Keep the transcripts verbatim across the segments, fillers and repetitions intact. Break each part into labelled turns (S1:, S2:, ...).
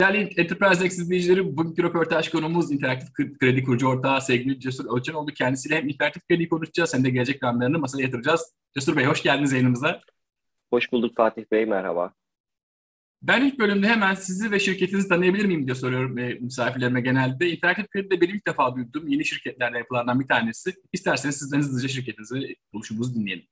S1: Değerli Enterprise X izleyicileri, bugünkü röportaj konumuz interaktif kredi kurucu ortağı sevgili Cesur Ölçenoğlu. Kendisiyle hem interaktif kredi konuşacağız hem de gelecek planlarını masaya yatıracağız. Cesur Bey, hoş geldiniz yayınımıza.
S2: Hoş bulduk Fatih Bey, merhaba.
S1: Ben ilk bölümde hemen sizi ve şirketinizi tanıyabilir miyim diye soruyorum e, misafirlerime genelde. İnteraktif kredi de benim ilk defa duyduğum yeni şirketlerden yapılanlardan bir tanesi. İsterseniz sizden hızlıca şirketinizi, oluşumunuzu dinleyelim.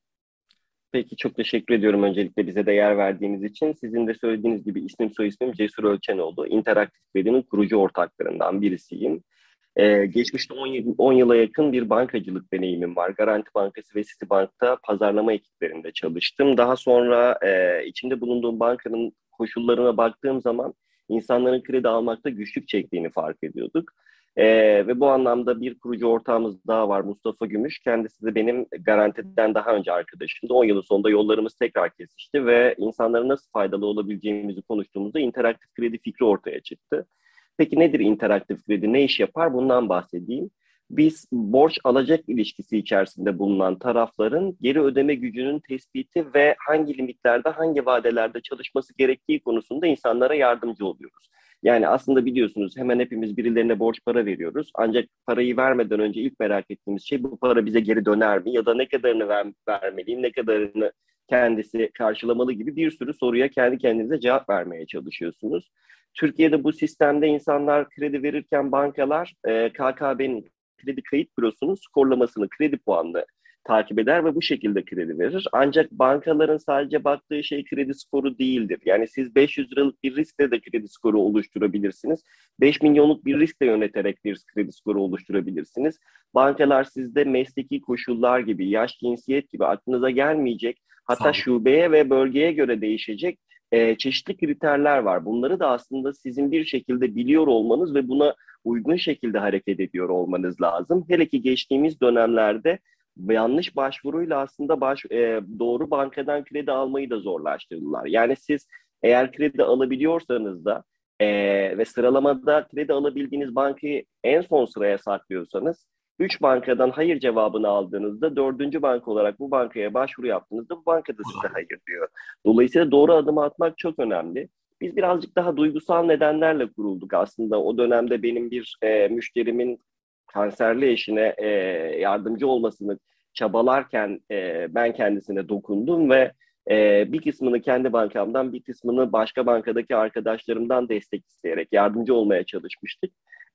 S2: Peki çok teşekkür ediyorum öncelikle bize de yer verdiğiniz için. Sizin de söylediğiniz gibi ismim soy ismim Cesur Ölçenoğlu. İnteraktif Kredi'nin kurucu ortaklarından birisiyim. Ee, geçmişte on yıla yakın bir bankacılık deneyimim var. Garanti Bankası ve Citibank'ta pazarlama ekiplerinde çalıştım. Daha sonra e, içinde bulunduğum bankanın koşullarına baktığım zaman insanların kredi almakta güçlük çektiğini fark ediyorduk. Ee, ve bu anlamda bir kurucu ortağımız daha var, Mustafa Gümüş. Kendisi de benim Garanti'den daha önce arkadaşımdı. on yılın sonunda yollarımız tekrar kesişti ve insanlara nasıl faydalı olabileceğimizi konuştuğumuzda interaktif kredi fikri ortaya çıktı. Peki nedir interaktif kredi, ne iş yapar? Bundan bahsedeyim. Biz borç alacak ilişkisi içerisinde bulunan tarafların geri ödeme gücünün tespiti ve hangi limitlerde, hangi vadelerde çalışması gerektiği konusunda insanlara yardımcı oluyoruz. Yani aslında biliyorsunuz hemen hepimiz birilerine borç para veriyoruz. Ancak parayı vermeden önce ilk merak ettiğimiz şey bu para bize geri döner mi? Ya da ne kadarını ver, vermeliyim, ne kadarını kendisi karşılamalı gibi bir sürü soruya kendi kendinize cevap vermeye çalışıyorsunuz. Türkiye'de bu sistemde insanlar kredi verirken bankalar e, K K B'nin kredi kayıt bürosunun skorlamasını, kredi puanını takip eder ve bu şekilde kredi verir. Ancak bankaların sadece baktığı şey kredi skoru değildir. Yani siz beş yüz liralık bir riskle de kredi skoru oluşturabilirsiniz. beş milyonluk bir riskle yöneterek bir kredi skoru oluşturabilirsiniz. Bankalar sizde mesleki koşullar gibi, yaş, cinsiyet gibi aklınıza gelmeyecek, hatta
S1: Sağ
S2: şubeye ve bölgeye göre değişecek e, çeşitli kriterler var. Bunları da aslında sizin bir şekilde biliyor olmanız ve buna uygun şekilde hareket ediyor olmanız lazım. Hele ki geçtiğimiz dönemlerde yanlış başvuruyla aslında baş, e, doğru bankadan kredi almayı da zorlaştırdılar. Yani siz eğer kredi alabiliyorsanız da e, ve sıralamada kredi alabildiğiniz bankayı en son sıraya saklıyorsanız, üç bankadan hayır cevabını aldığınızda dördüncü banka olarak bu bankaya başvuru yaptığınızda bu banka da size hayır diyor. Dolayısıyla doğru adımı atmak çok önemli. Biz birazcık daha duygusal nedenlerle kurulduk aslında. O dönemde benim bir e, müşterimin kanserli eşine e, yardımcı olmasını çabalarken e, ben kendisine dokundum ve e, bir kısmını kendi bankamdan, bir kısmını başka bankadaki arkadaşlarımdan destek isteyerek yardımcı olmaya çalışmıştık.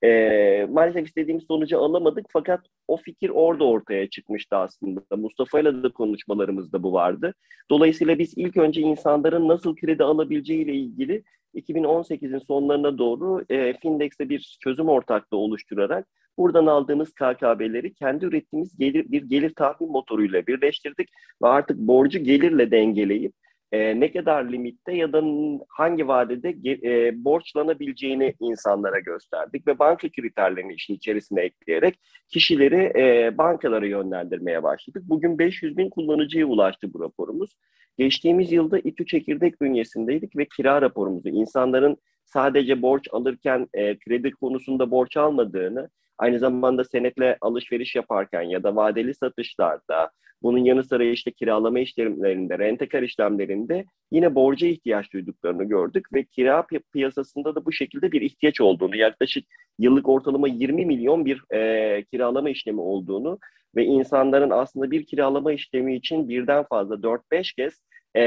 S2: E, maalesef istediğimiz sonucu alamadık, fakat o fikir orada ortaya çıkmıştı aslında. Mustafa'yla da konuşmalarımızda bu vardı. Dolayısıyla biz ilk önce insanların nasıl kredi alabileceğiyle ilgili iki bin on sekizin sonlarına doğru e, Findex'te bir çözüm ortaklığı oluşturarak buradan aldığımız K K B'leri kendi ürettiğimiz gelir, bir gelir tahmin motoruyla birleştirdik ve artık borcu gelirle dengeleyip e, ne kadar limitte ya da hangi vadede e, borçlanabileceğini insanlara gösterdik ve banka kriterlerini işin içerisine ekleyerek kişileri e, bankalara yönlendirmeye başladık. Bugün beş yüz bin kullanıcıya ulaştı bu raporumuz. Geçtiğimiz yılda İTÜ Çekirdek bünyesindeydik ve kira raporumuzu, insanların sadece borç alırken e, kredi konusunda borç almadığını, aynı zamanda senetle alışveriş yaparken ya da vadeli satışlarda, bunun yanı sıra işte kiralama işlemlerinde, rentekar işlemlerinde yine borca ihtiyaç duyduklarını gördük ve kira pi- piyasasında da bu şekilde bir ihtiyaç olduğunu, yaklaşık yıllık ortalama yirmi milyon bir e, kiralama işlemi olduğunu ve insanların aslında bir kiralama işlemi için birden fazla dört beş kez e,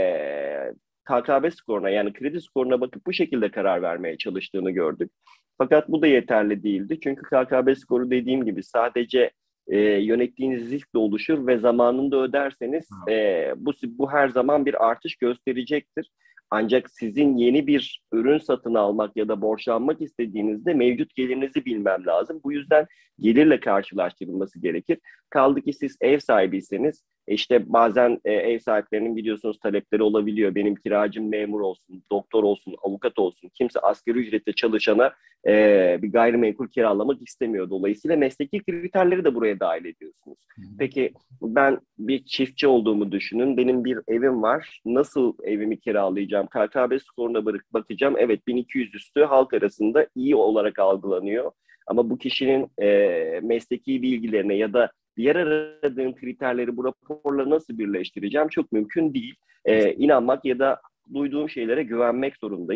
S2: K K B skoruna, yani kredi skoruna bakıp bu şekilde karar vermeye çalıştığını gördük. Fakat bu da yeterli değildi. Çünkü K K B skoru dediğim gibi sadece e, yönettiğiniz riskle oluşur ve zamanında öderseniz e, bu, bu her zaman bir artış gösterecektir. Ancak sizin yeni bir ürün satın almak ya da borçlanmak istediğinizde mevcut gelirinizi bilmem lazım. Bu yüzden gelirle karşılaştırılması gerekir. Kaldı ki siz ev sahibiyseniz, işte bazen e, ev sahiplerinin biliyorsunuz talepleri olabiliyor. Benim kiracım memur olsun, doktor olsun, avukat olsun. Kimse asgari ücretle çalışana e, bir gayrimenkul kiralamak istemiyor. Dolayısıyla mesleki kriterleri de buraya dahil ediyorsunuz. Peki ben bir çiftçi olduğumu düşünün. Benim bir evim var. Nasıl evimi kiralayacağım? K K B skoruna bakacağım. Evet, bin iki yüz üstü halk arasında iyi olarak algılanıyor. Ama bu kişinin e, mesleki bilgilerine ya da diğer aradığım kriterleri bu raporla nasıl birleştireceğim çok mümkün değil. Ee, inanmak ya da duyduğum şeylere güvenmek zorundayım.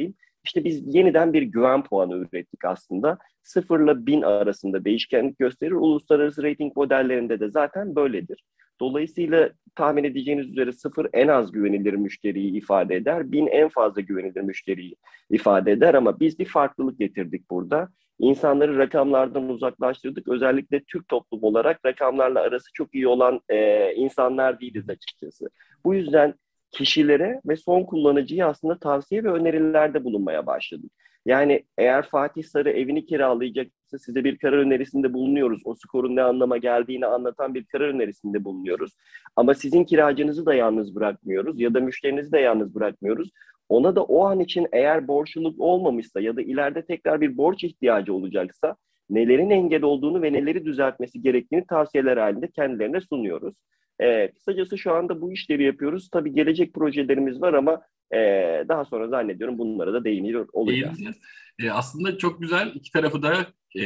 S2: İşte biz yeniden bir güven puanı ürettik aslında. Sıfırla bin arasında değişkenlik gösterir. Uluslararası rating modellerinde de zaten böyledir. Dolayısıyla tahmin edeceğiniz üzere sıfır en az güvenilir müşteriyi ifade eder. Bin en fazla güvenilir müşteriyi ifade eder ama biz bir farklılık getirdik burada. İnsanları rakamlardan uzaklaştırdık. Özellikle Türk toplum olarak rakamlarla arası çok iyi olan e, insanlar değiliz açıkçası. Bu yüzden kişilere ve son kullanıcıya aslında tavsiye ve önerilerde bulunmaya başladık. Yani eğer Fatih Sarı evini kiralayacaksa size bir karar önerisinde bulunuyoruz. O skorun ne anlama geldiğini anlatan bir karar önerisinde bulunuyoruz. Ama sizin kiracınızı da yalnız bırakmıyoruz ya da müşterinizi de yalnız bırakmıyoruz. Ona da o an için eğer borçluluk olmamışsa ya da ileride tekrar bir borç ihtiyacı olacaksa nelerin engel olduğunu ve neleri düzeltmesi gerektiğini tavsiyeler halinde kendilerine sunuyoruz. Ee, kısacası şu anda bu işleri yapıyoruz. Tabii gelecek projelerimiz var ama e, daha sonra zannediyorum bunlara da değiniyor olacağız.
S1: Değineceğiz. E, aslında çok güzel, iki tarafı da e,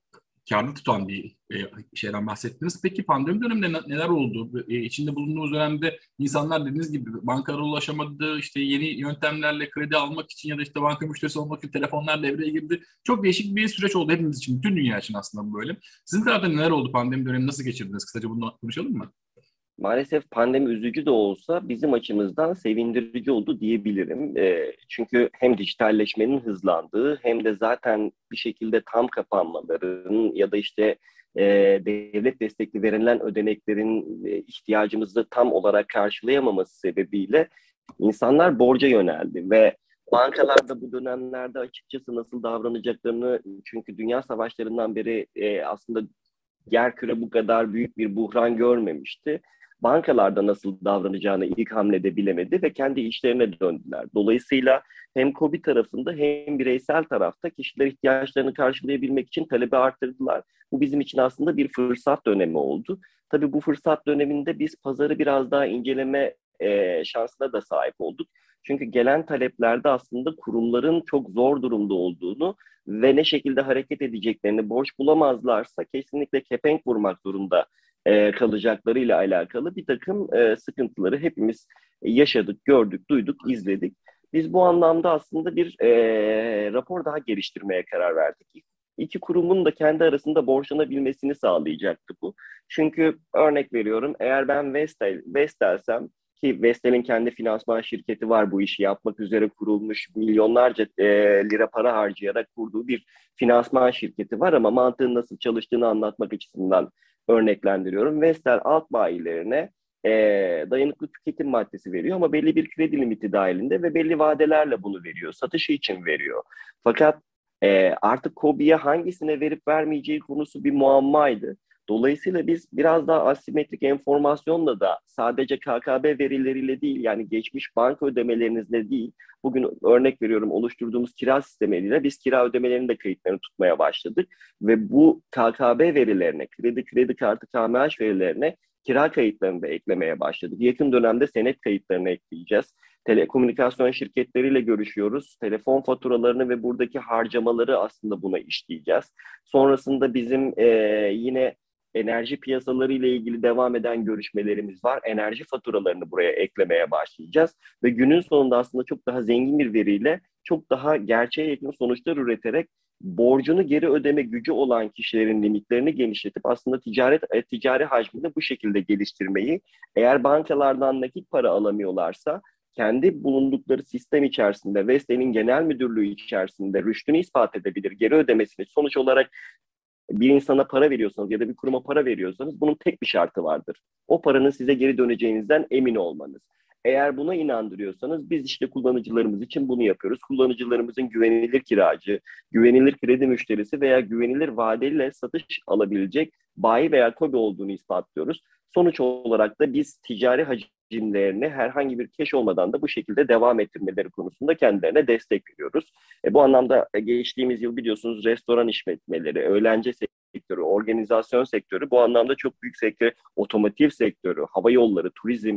S1: kârlı tutan bir e, şeyden bahsettiniz. Peki pandemi döneminde ne- neler oldu? E, içinde bulunduğumuz dönemde insanlar dediğiniz gibi bankalara ulaşamadı, işte yeni yöntemlerle kredi almak için ya da işte banka müşterisi olmak için telefonlar devreye girdi. Çok değişik bir süreç oldu hepimiz için, bütün dünya için aslında bu böyle. Sizin tarafta neler oldu? Pandemi dönemi nasıl geçirdiniz? Kısaca bunu konuşalım mı?
S2: Maalesef pandemi üzücü de olsa bizim açımızdan sevindirici oldu diyebilirim. E, çünkü hem dijitalleşmenin hızlandığı hem de zaten bir şekilde tam kapanmaların ya da işte e, devlet destekli verilen ödeneklerin e, ihtiyacımızı tam olarak karşılayamaması sebebiyle insanlar borca yöneldi ve bankalar da bu dönemlerde açıkçası nasıl davranacaklarını, çünkü dünya savaşlarından beri e, aslında yerküre bu kadar büyük bir buhran görmemişti. Bankalarda nasıl davranacağını ilk hamlede bilemedi ve kendi işlerine döndüler. Dolayısıyla hem KOBİ tarafında hem bireysel tarafta kişiler ihtiyaçlarını karşılayabilmek için talebi arttırdılar. Bu bizim için aslında bir fırsat dönemi oldu. Tabii bu fırsat döneminde biz pazarı biraz daha inceleme e, şansına da sahip olduk. Çünkü gelen taleplerde aslında kurumların çok zor durumda olduğunu ve ne şekilde hareket edeceklerini, borç bulamazlarsa kesinlikle kepenk vurmak zorunda e, kalacaklarıyla alakalı bir takım e, sıkıntıları hepimiz yaşadık, gördük, duyduk, izledik. Biz bu anlamda aslında bir e, rapor daha geliştirmeye karar verdik. İki kurumun da kendi arasında borçlanabilmesini sağlayacaktı bu. Çünkü örnek veriyorum, eğer ben Vestel, Vestel'sem, ki Vestel'in kendi finansman şirketi var, bu işi yapmak üzere kurulmuş, milyonlarca e, lira para harcayarak kurduğu bir finansman şirketi var ama mantığın nasıl çalıştığını anlatmak açısından örneklendiriyorum. Vestel alt bayilerine e, dayanıklı tüketim maddesi veriyor ama belli bir kredi limiti dahilinde ve belli vadelerle bunu veriyor. Satışı için veriyor. Fakat e, artık KOBİ'ye hangisine verip vermeyeceği konusu bir muammaydı. Dolayısıyla biz biraz daha asimetrik enformasyonla da sadece K K B verileriyle değil, yani geçmiş banka ödemelerinizle değil, bugün örnek veriyorum oluşturduğumuz kira sistemiyle biz kira ödemelerinin de kayıtlarını tutmaya başladık. Ve bu K K B verilerine, kredi kredi kartı K M H verilerine kira kayıtlarını da eklemeye başladık. Yakın dönemde senet kayıtlarını ekleyeceğiz. Telekomünikasyon şirketleriyle görüşüyoruz. Telefon faturalarını ve buradaki harcamaları aslında buna işleyeceğiz. Sonrasında bizim e, yine enerji piyasaları ile ilgili devam eden görüşmelerimiz var. Enerji faturalarını buraya eklemeye başlayacağız. Ve günün sonunda aslında çok daha zengin bir veriyle çok daha gerçeğe yakın sonuçlar üreterek borcunu geri ödeme gücü olan kişilerin limitlerini genişletip aslında ticaret ticari hacmini bu şekilde geliştirmeyi, eğer bankalardan nakit para alamıyorlarsa kendi bulundukları sistem içerisinde, Vestel'in genel müdürlüğü içerisinde rüştünü ispat edebilir, geri ödemesini. Sonuç olarak bir insana para veriyorsanız ya da bir kuruma para veriyorsanız bunun tek bir şartı vardır: o paranın size geri döneceğinizden emin olmanız. Eğer buna inandırıyorsanız biz işte kullanıcılarımız için bunu yapıyoruz. Kullanıcılarımızın güvenilir kiracı, güvenilir kredi müşterisi veya güvenilir vadeliyle satış alabilecek bayi veya KOBİ olduğunu ispatlıyoruz. Sonuç olarak da biz ticari hacimlerini herhangi bir keş olmadan da bu şekilde devam ettirmeleri konusunda kendilerine destek veriyoruz. E, bu anlamda geçtiğimiz yıl biliyorsunuz restoran işletmeleri, eğlence sektörü, organizasyon sektörü, bu anlamda çok büyük sektör, otomotiv sektörü, hava yolları, turizm,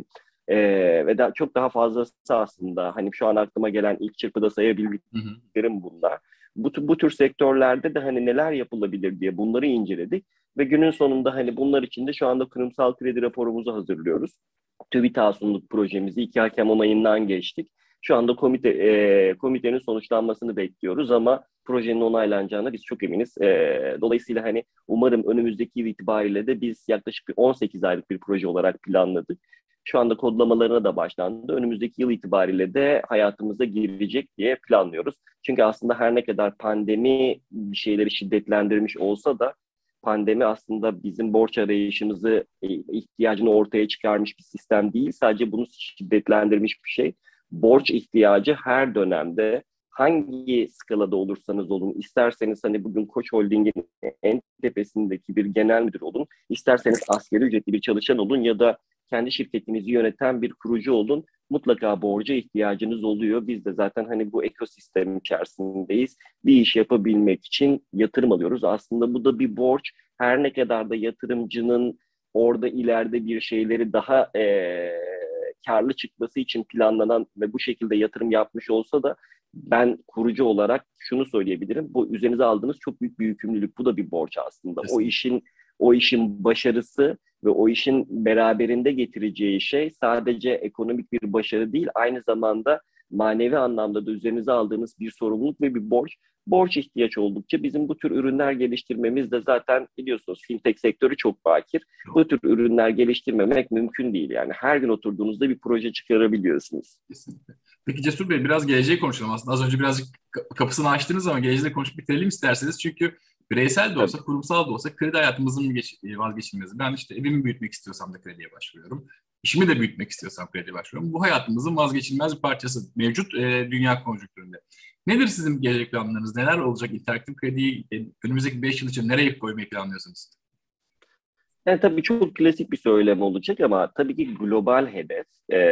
S2: ee, ve daha, çok daha fazlası aslında. Hani şu an aklıma gelen ilk çırpıda sayabildiklerim bunlar. Bu, bu tür sektörlerde de hani neler yapılabilir diye bunları inceledik. Ve günün sonunda hani bunlar için de şu anda kurumsal kredi raporumuzu hazırlıyoruz. TÜBİTAK sunuluk projemizi iki hakem onayından geçtik. Şu anda komite e, komitenin sonuçlanmasını bekliyoruz ama projenin onaylanacağına biz çok eminiz. E, dolayısıyla hani umarım önümüzdeki yıl itibariyle de biz yaklaşık bir on sekiz aylık bir proje olarak planladık. Şu anda kodlamalarına da başlandı. Önümüzdeki yıl itibariyle de hayatımıza girecek diye planlıyoruz. Çünkü aslında her ne kadar pandemi bir şeyleri şiddetlendirmiş olsa da pandemi aslında bizim borç arayışımızı, e, ihtiyacını ortaya çıkarmış bir sistem değil. Sadece bunu şiddetlendirmiş bir şey. Borç ihtiyacı her dönemde hangi skalada olursanız olun, isterseniz hani bugün Koç Holding'in en tepesindeki bir genel müdür olun, isterseniz asgari ücretli bir çalışan olun ya da kendi şirketinizi yöneten bir kurucu olun, mutlaka borca ihtiyacınız oluyor. Biz de zaten hani bu ekosistem içerisindeyiz. Bir iş yapabilmek için yatırım alıyoruz. Aslında bu da bir borç. Her ne kadar da yatırımcının orada ileride bir şeyleri daha e, karlı çıkması için planlanan ve bu şekilde yatırım yapmış olsa da ben kurucu olarak şunu söyleyebilirim. Bu üzerinize aldığınız çok büyük bir yükümlülük. Bu da bir borç aslında. O
S1: Kesinlikle.
S2: işin o işin başarısı ve o işin beraberinde getireceği şey sadece ekonomik bir başarı değil, aynı zamanda manevi anlamda da üzerinize aldığınız bir sorumluluk ve bir borç. Borç ihtiyaç oldukça bizim bu tür ürünler geliştirmemiz de zaten biliyorsunuz fintech sektörü çok bakir. Bu tür ürünler geliştirmemek mümkün değil. Yani her gün oturduğunuzda bir proje çıkarabiliyorsunuz.
S1: Kesinlikle. Peki Cesur Bey, biraz geleceği konuşalım aslında. Az önce birazcık ka- kapısını açtınız ama geleceği konuşup bitirelim isterseniz. Çünkü bireysel de olsa,
S2: Tabii.
S1: kurumsal da olsa kredi hayatımızın geç, vazgeçilmezi. Ben işte evimi büyütmek istiyorsam da krediye başvuruyorum. İşimi de büyütmek istiyorsam krediye başvuruyorum. Bu hayatımızın vazgeçilmez bir parçası mevcut e, dünya konjonktüründe. Nedir sizin gelecek planlarınız? Neler olacak? İnteraktif krediyi e, önümüzdeki beş yıl için nereye koymayı planlıyorsunuz?
S2: Yani tabii çok klasik bir söylem olacak ama tabii ki global hedef.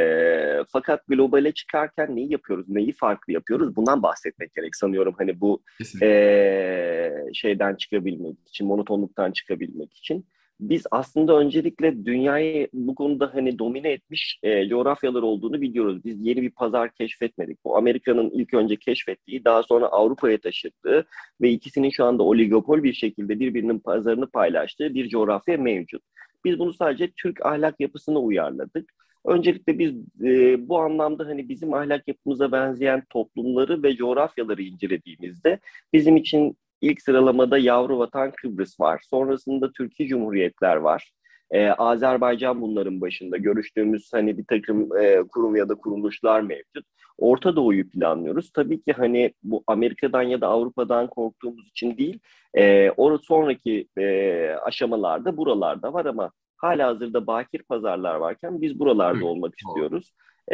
S2: Ee, fakat globale çıkarken neyi yapıyoruz, neyi farklı yapıyoruz? Bundan bahsetmek gerek sanıyorum. Hani bu
S1: Kesinlikle.
S2: ee, şeyden çıkabilmek için, monotonluktan çıkabilmek için. Biz aslında öncelikle dünyayı bu konuda hani domine etmiş e, coğrafyalar olduğunu biliyoruz. Biz yeni bir pazar keşfetmedik. Bu Amerika'nın ilk önce keşfettiği, daha sonra Avrupa'ya taşıdığı ve ikisinin şu anda oligopol bir şekilde birbirinin pazarını paylaştığı bir coğrafya mevcut. Biz bunu sadece Türk ahlak yapısına uyarladık. Öncelikle biz e, bu anlamda hani bizim ahlak yapımıza benzeyen toplumları ve coğrafyaları incelediğimizde bizim için ilk sıralamada yavru vatan Kıbrıs var. Sonrasında Türkiye Cumhuriyetler var. Ee, Azerbaycan bunların başında. Görüştüğümüz hani bir takım e, kurum ya da kuruluşlar mevcut. Orta Doğu'yu planlıyoruz. Tabii ki hani bu Amerika'dan ya da Avrupa'dan korktuğumuz için değil, e, or sonraki e, aşamalarda buralarda var ama halihazırda bakir pazarlar varken biz buralarda
S1: Evet.
S2: olmak
S1: Doğru.
S2: istiyoruz.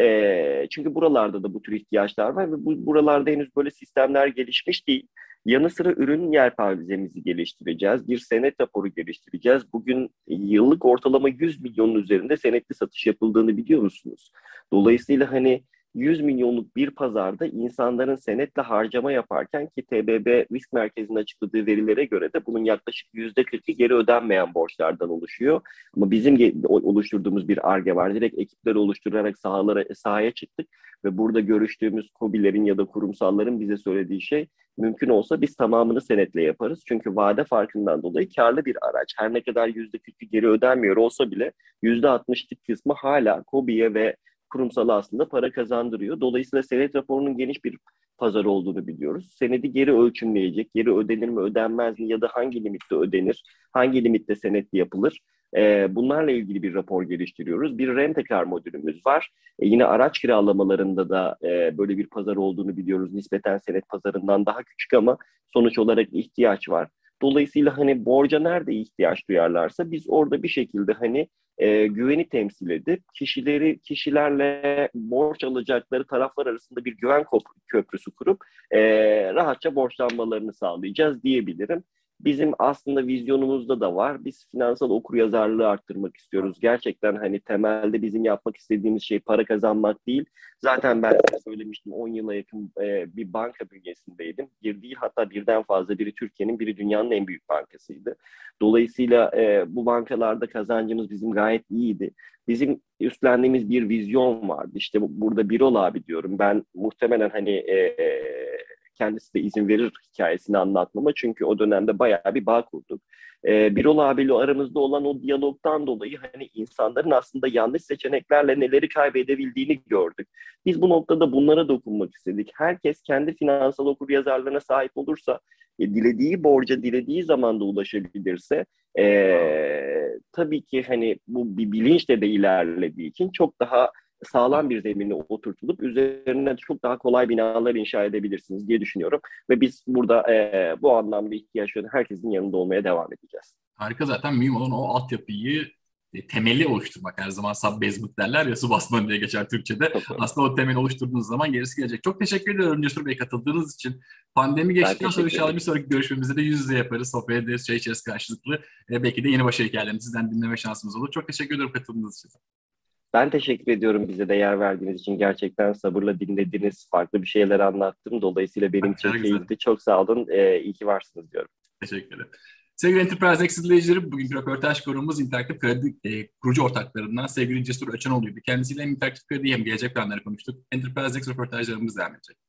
S2: E, çünkü buralarda da bu tür ihtiyaçlar var ve bu, buralarda henüz böyle sistemler gelişmiş değil. Yanı sıra ürün yelpazemizi geliştireceğiz. Bir senet raporu geliştireceğiz. Bugün yıllık ortalama yüz milyonun üzerinde senetli satış yapıldığını biliyor musunuz? Dolayısıyla hani yüz milyonluk bir pazarda insanların senetle harcama yaparken ki T B B Risk Merkezi'nin açıkladığı verilere göre de bunun yaklaşık yüzde kırkı geri ödenmeyen borçlardan oluşuyor. Ama bizim oluşturduğumuz bir Ar-Ge var. Direkt ekipleri oluşturarak sahalara, sahaya çıktık ve burada görüştüğümüz KOBİ'lerin ya da kurumsalların bize söylediği şey mümkün olsa biz tamamını senetle yaparız. Çünkü vade farkından dolayı karlı bir araç. Her ne kadar yüzde kırkı geri ödenmiyor olsa bile yüzde altmışlık kısmı hala KOBİ'ye ve kurumsala aslında para kazandırıyor. Dolayısıyla senet raporunun geniş bir pazar olduğunu biliyoruz. Senedi geri ölçümleyecek, geri ödenir mi ödenmez mi ya da hangi limitte ödenir, hangi limitte senetli yapılır. Ee, bunlarla ilgili bir rapor geliştiriyoruz. Bir rent-a-car modülümüz var. E, yine araç kiralamalarında da e, böyle bir pazar olduğunu biliyoruz. Nispeten senet pazarından daha küçük ama sonuç olarak ihtiyaç var. Dolayısıyla hani borca nerede ihtiyaç duyarlarsa biz orada bir şekilde hani e, güveni temsil edip kişileri kişilerle borç alacakları taraflar arasında bir güven köprüsü kurup e, rahatça borçlanmalarını sağlayacağız diyebilirim. Bizim aslında vizyonumuzda da var. Biz finansal okuryazarlığı arttırmak istiyoruz. Gerçekten hani temelde bizim yapmak istediğimiz şey para kazanmak değil. Zaten ben de söylemiştim on yıla yakın e, bir banka bünyesindeydim. Bir değil hatta birden fazla biri Türkiye'nin biri dünyanın en büyük bankasıydı. Dolayısıyla e, bu bankalarda kazancımız bizim gayet iyiydi. Bizim üstlendiğimiz bir vizyon vardı. İşte bu, burada Birol abi diyorum. Ben muhtemelen hani e, e, kendisi de izin verir hikayesini anlatmama. Çünkü o dönemde bayağı bir bağ kurduk. e, Birol abiyle aramızda olan o diyalogtan dolayı hani insanların aslında yanlış seçeneklerle neleri kaybedebildiğini gördük. Biz bu noktada bunlara dokunmak istedik. Herkes kendi finansal okuryazarlığına sahip olursa, e, dilediği borca dilediği zamanda ulaşabilirse, e, tabii ki hani bu bir bilinçle de ilerlediği için çok daha sağlam bir zemine oturtulup üzerine çok daha kolay binalar inşa edebilirsiniz diye düşünüyorum. Ve biz burada e, bu anlamda ihtiyaç olan herkesin yanında olmaya devam edeceğiz.
S1: Harika, zaten mühim olan o altyapıyı, e, temeli oluşturmak. Her zaman sub-basement derler ya, su basmanı diye geçer Türkçe'de.
S2: Çok doğru.
S1: Aslında o temeli oluşturduğunuz zaman gerisi gelecek. Çok teşekkür ediyorum Cesur Bey katıldığınız için. Pandemi
S2: Ben
S1: geçtikten sonra
S2: teşekkür
S1: inşallah
S2: ederim.
S1: bir sonraki görüşmemizde de yüz yüze yaparız. Sohbet ederiz, çay içeriz karşılıklı. E, belki de yeni başarı hikayelerini sizden dinleme şansımız olur. Çok teşekkür ederim katıldığınız için.
S2: Ben teşekkür ediyorum bize değer verdiğiniz için. Gerçekten sabırla dinlediniz. Farklı bir şeyler anlattım. Dolayısıyla benim için
S1: Çok güzel.
S2: keyifli. Çok sağ olun. Ee, iyi ki varsınız diyorum.
S1: Teşekkür ederim. Sevgili Enterprise Next izleyicileri, bugünkü röportaj konuğumuz interaktif kredi e, kurucu ortaklarından sevgili Cesur Öçanoğlu'ydu. Kendisiyle hem interaktif kredi hem gelecek planları konuştuk. Enterprise Next röportajlarımız devam edecek.